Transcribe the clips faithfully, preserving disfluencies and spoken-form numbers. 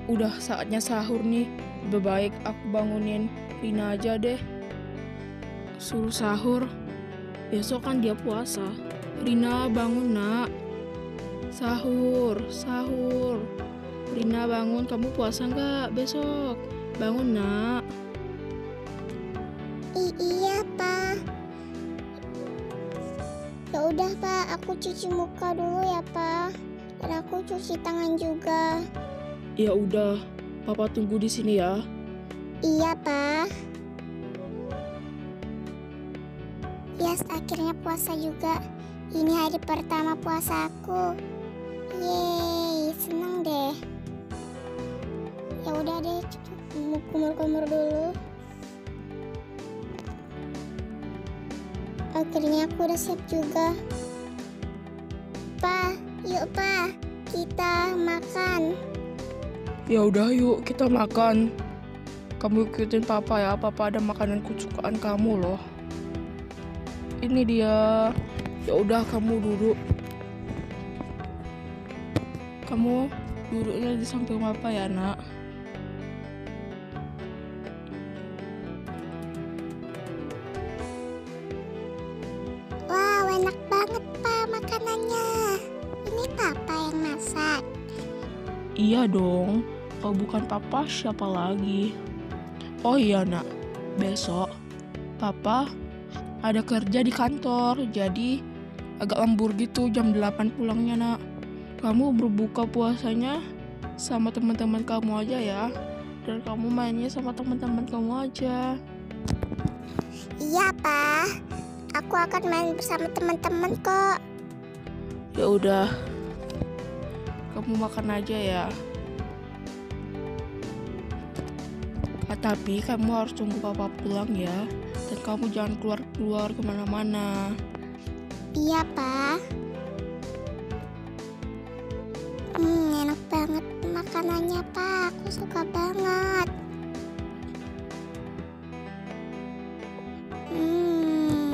Udah saatnya sahur nih. Lebih baik aku bangunin Rina aja deh. Suruh sahur. Besok kan dia puasa. Rina bangun nak. Sahur, sahur. Rina bangun, kamu puasa nggak besok? Bangun nak. I iya pak. Ya udah pak, aku cuci muka dulu ya pak. Dan aku cuci tangan juga. Ya udah, papa tunggu di sini ya. Iya pak. Yes, akhirnya puasa juga. Ini hari pertama puasa aku. Yeay, seneng deh. Ya udah deh, kumur-kumur dulu. Akhirnya aku udah siap juga. Pa, yuk pa, kita makan. Ya udah yuk kita makan. Kamu ikutin papa ya, papa ada makanan kesukaan kamu loh. Ini dia. Ya udah kamu duduk. Kamu duduknya di samping papa ya nak. Wow, enak banget pa makanannya. Ini papa yang masak. Iya dong, kalau bukan papa siapa lagi? Oh iya nak, besok papa ada kerja di kantor, jadi agak lembur gitu jam delapan pulangnya nak. Kamu berbuka puasanya sama teman-teman kamu aja ya, dan kamu mainnya sama teman-teman kamu aja. Iya pa, aku akan main bersama teman-teman kok. Ya udah, kamu makan aja ya. Ah, tapi kamu harus tunggu papa pulang ya, dan kamu jangan keluar-keluar kemana-mana. Iya pa. Hmm, enak banget makanannya pa, aku suka banget. Hmm.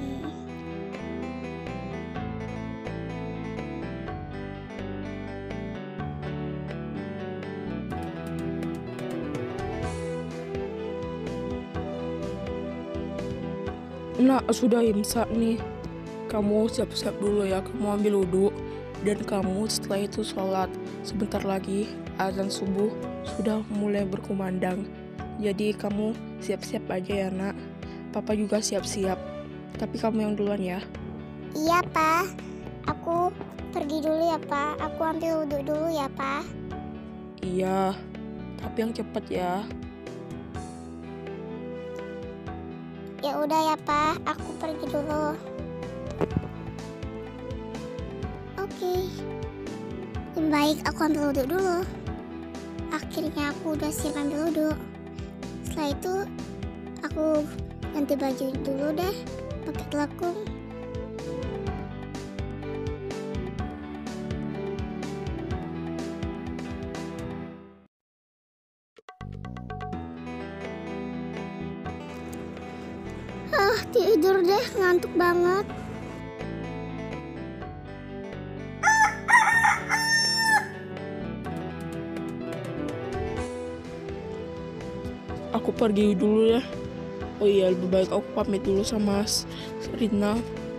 Nah, sudah imsak nih. Kamu siap-siap dulu ya, kamu ambil wudhu. Dan kamu setelah itu sholat. Sebentar lagi azan subuh sudah mulai berkumandang. Jadi kamu siap-siap aja ya nak. Papa juga siap-siap. Tapi kamu yang duluan ya. Iya pa, aku pergi dulu ya pa, aku ambil wudhu dulu ya pa. Iya, tapi yang cepet ya. Ya udah ya pa, aku pergi dulu. Oke, lebih baik aku ambil wudhu dulu. Akhirnya aku udah siap ambil wudhu. Setelah itu aku ganti baju dulu deh, pakai telekung. Ah, tidur deh, ngantuk banget. Aku pergi dulu ya. Oh iya, lebih baik aku pamit dulu sama Rina.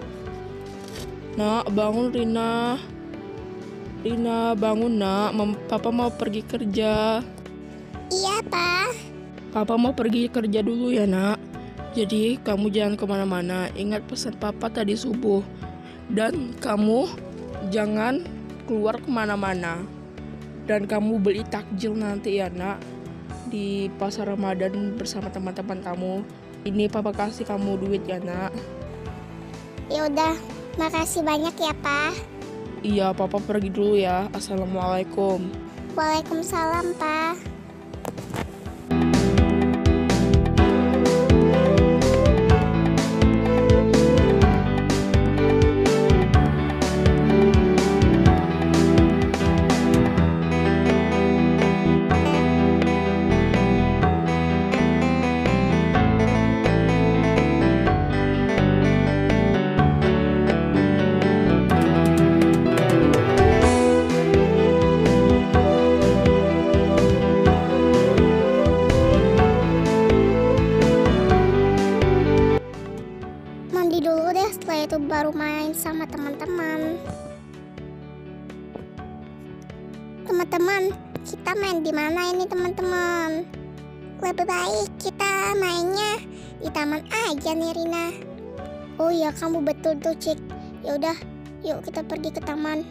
Nak, bangun Rina. Rina, bangun nak. Mem- Papa mau pergi kerja. Iya pa. Papa mau pergi kerja dulu ya nak. Jadi kamu jangan kemana-mana. Ingat pesan papa tadi subuh. Dan kamu jangan keluar kemana-mana. Dan kamu beli takjil nanti ya nak, di pasar Ramadan bersama teman-teman kamu. Ini papa kasih kamu duit ya nak. Ya udah, makasih banyak ya pa. Iya, papa pergi dulu ya. Assalamualaikum. Waalaikumsalam pa. baru main sama teman-teman. Teman-teman, kita main di mana ini teman-teman? Lebih baik kita mainnya di taman aja nih Rina. Oh iya, kamu betul tuh Cik. Yaudah, yuk kita pergi ke taman.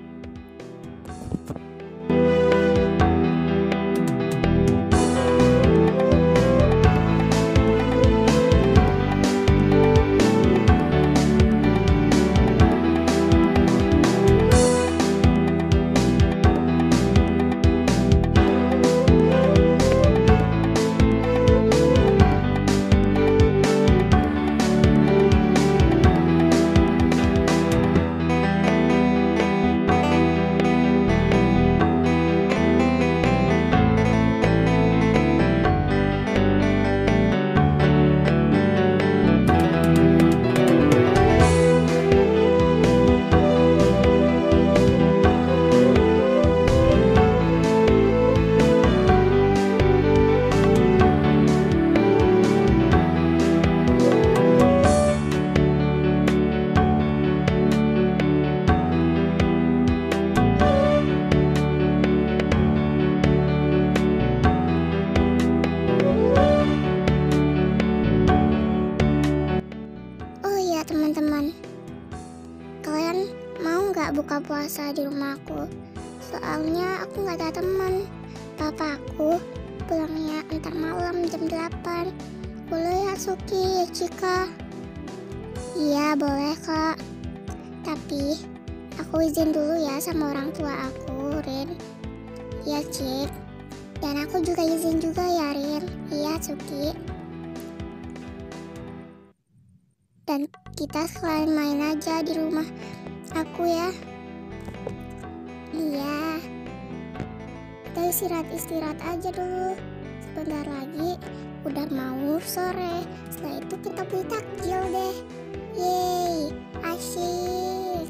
Teman-teman, kalian mau nggak buka puasa di rumahku? Soalnya aku nggak ada teman. Papa aku pulangnya entar malam jam delapan. Boleh ya Suki, ya Cika? Iya boleh kak. Tapi aku izin dulu ya sama orang tua aku, Rin. Iya Cik. Dan aku juga izin juga ya Rin. Iya Suki. Dan kita sekalian main aja di rumah aku ya. Iya. Kita istirahat-istirahat aja dulu. Sebentar lagi udah mau sore. Setelah itu kita beli takjil deh. Yeay, asyik.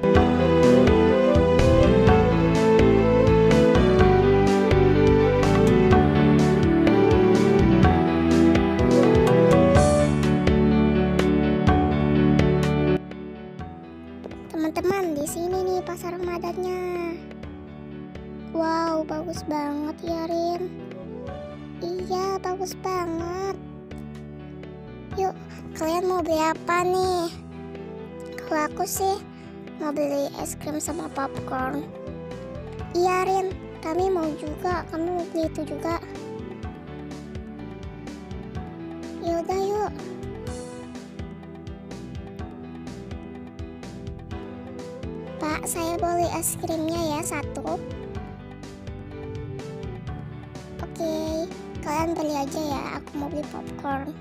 Teman-teman, di sini nih pasar Ramadannya. Wow, bagus banget ya Rin. Iya, bagus banget. Yuk, kalian mau beli apa nih? Kalau aku sih mau beli es krim sama popcorn. Iya Rin, kami mau juga. Kamu mau beli itu juga? Yaudah yuk. Pak, saya boleh es krimnya ya satu. Oke, kalian beli aja ya. Aku mau beli popcorn.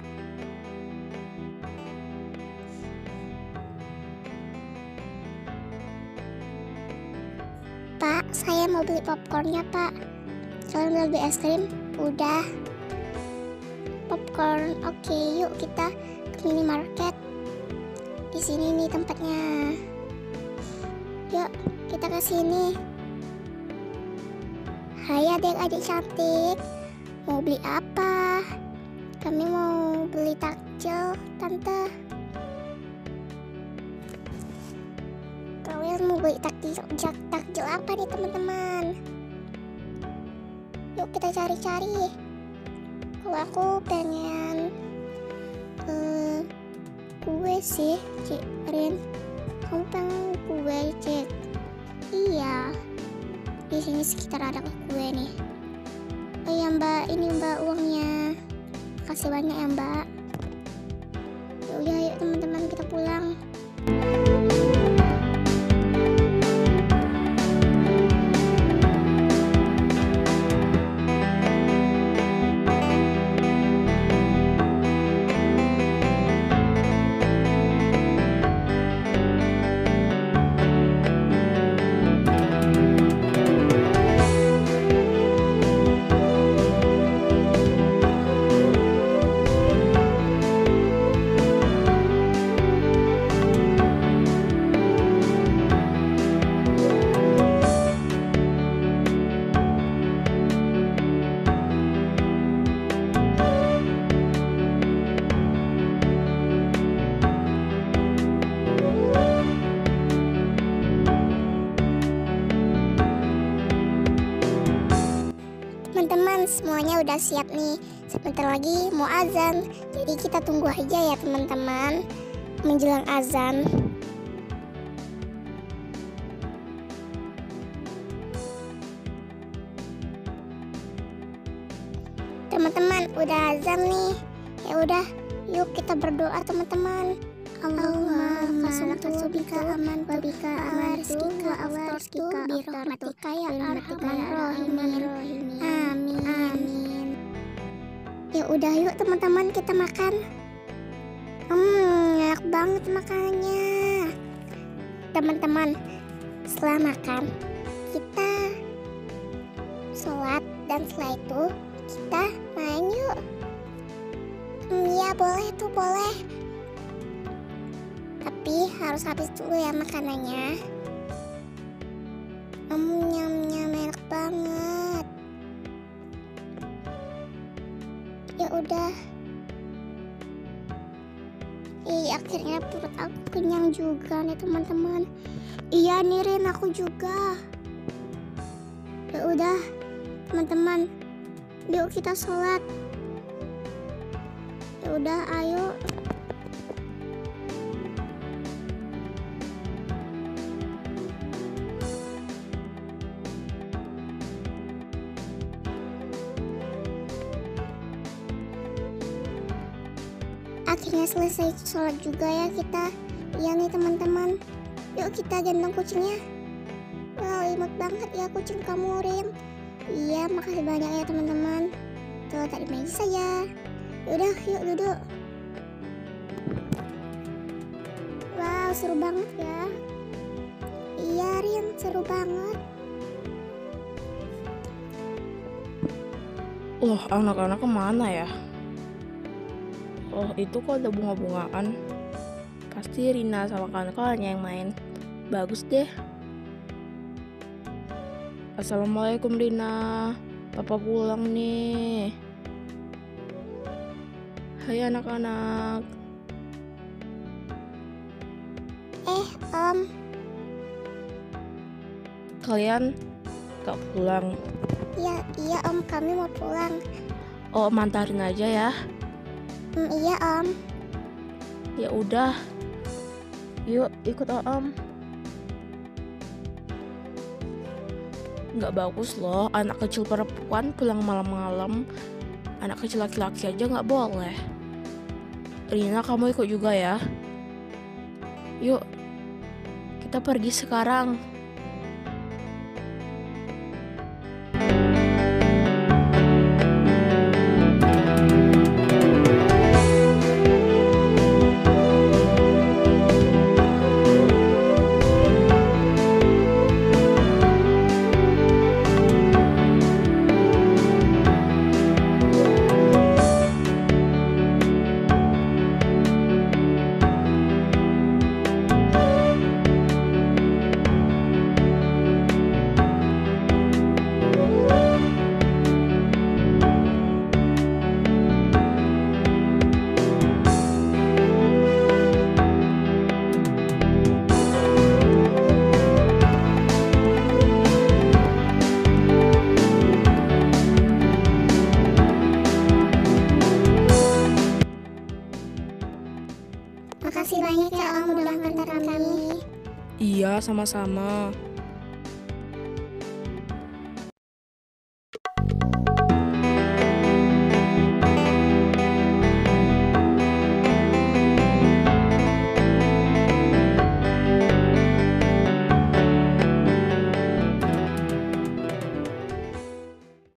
Pak, saya mau beli popcornnya Pak. Kalian mau beli es krim? Udah. Popcorn. Oke, yuk kita ke minimarket. Di sini nih tempatnya. Yuk, kita ke sini. Hai adik-adik cantik. Mau beli apa? Kami mau beli takjil, Tante. Kalian mau beli takjil, takjil apa nih, teman-teman? Yuk kita cari-cari. Kalau aku pengen uh, kue sih, Cik Rin. Kamu pengen kue, Cik? Iya. Di sini sekitar ada kue nih. Oh iya Mbak, ini Mbak uangnya. Makasih banyak ya Mbak. Yaudah yuk teman-teman kita pulang. kita udah siap nih. Sebentar lagi mau azan. Jadi kita tunggu aja ya teman-teman menjelang azan. Teman-teman, udah azan nih. Ya udah, yuk kita berdoa teman-teman. Allahumma kasubika aman wabika aman rizkika aftartu birahmatika ya arhamar rahimin. Amin. Amin. Ya udah yuk teman-teman kita makan. Hmm, enak banget makanannya. Teman-teman, setelah makan kita sholat dan setelah itu kita main yuk. Hmm, ya boleh tuh boleh. Tapi harus habis dulu ya makanannya. Hmm, nyam nyam enak banget. Ya udah. Ih, akhirnya perut aku kenyang juga nih teman-teman. Iya nih Rin, aku juga. Ya udah teman-teman, yuk kita sholat. Ya udah ayo. Akhirnya selesai sholat juga ya kita. Iya nih teman-teman, yuk kita gendong kucingnya. Wow, imut banget ya kucing kamu Rin. Iya, makasih banyak ya teman-teman. Tuh tadi main saja. Yaudah yuk duduk. Wow, seru banget ya. Iya Rin, seru banget. Loh, anak-anak kemana ya? Oh, itu kok ada bunga-bungaan. Pasti Rina sama kawan-kawannya yang main. Bagus deh. Assalamualaikum Rina. Papa pulang nih. Hai anak-anak. Eh, Om. Kalian gak pulang? Iya, iya Om, kami mau pulang. Oh, mantarin aja ya. Hmm, iya Om. Ya udah. Yuk, ikut Om. Nggak bagus loh, anak kecil perempuan pulang malam-malam. Anak kecil laki-laki aja nggak boleh. Rina, kamu ikut juga ya. Yuk, kita pergi sekarang. Makasih banyak ya Om udah ngantar kami. Iya, sama-sama.